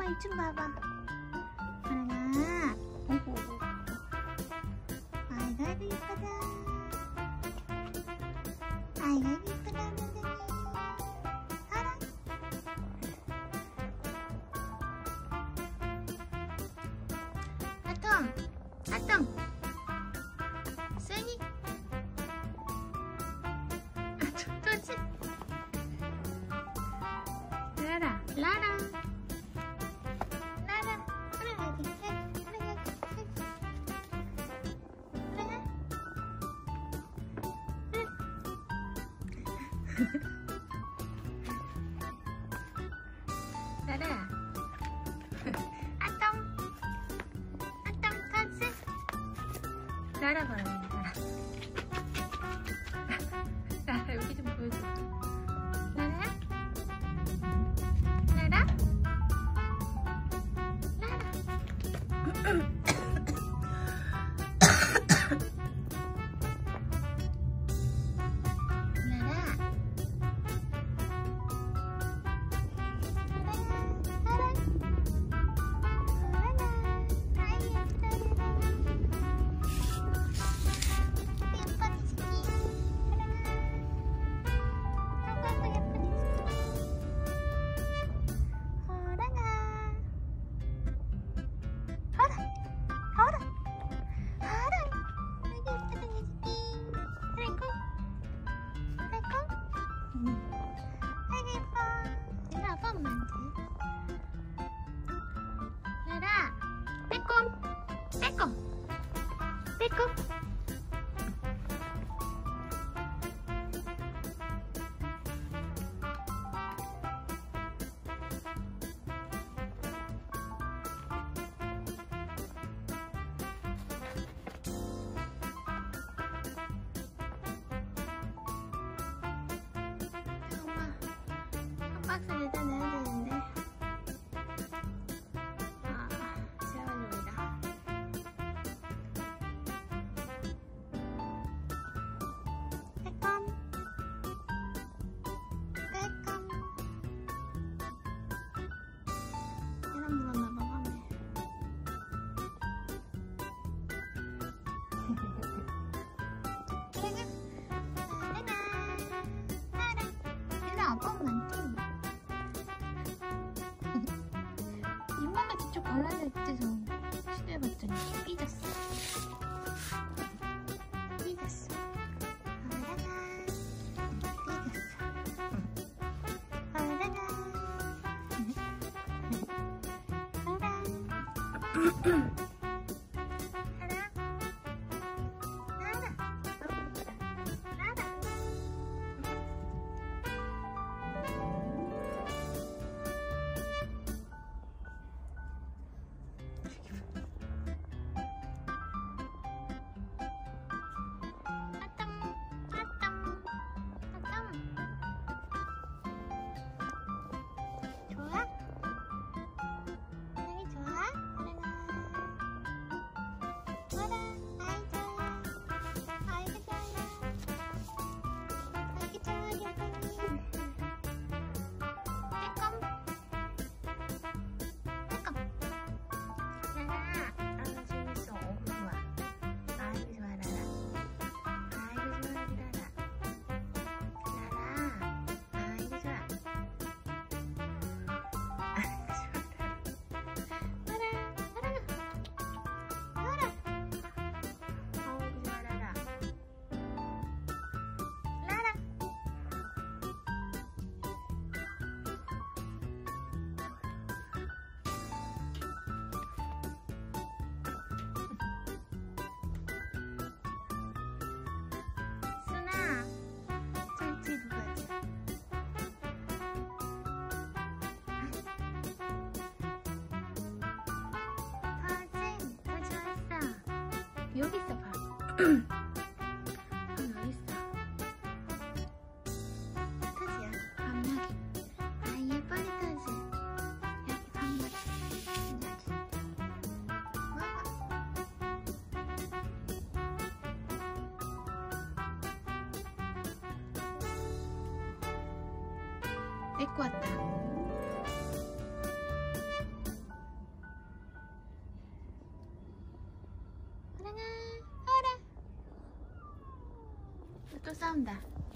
이 좀 봐봐. 하나. 오호. 아이고 이쁘다. 아이고 이쁘다 선생님. 사랑. 아톰. 쓰니. 토지. 라라. 라라. 아톰 토지. 라라 봐요. 라라 여기 좀 보여줘. 아이고 예뻐. 얘가 아빠 엄마한테. 얘라 빼꼼. 박스 일단 내야 되는데. 재활용이다. 빼꼼. 계란 물었나봐 밤에. 얘는 아빠 엄마한테. 입맛만 직접 발라낼 때서 시도해봤더니 삐졌어. 여기 있어 봐. 여기 있어. 터지야. 밤나기. 아예 빨리 터지. 여기 밤나기. 데리고 왔다. 또 싸운다.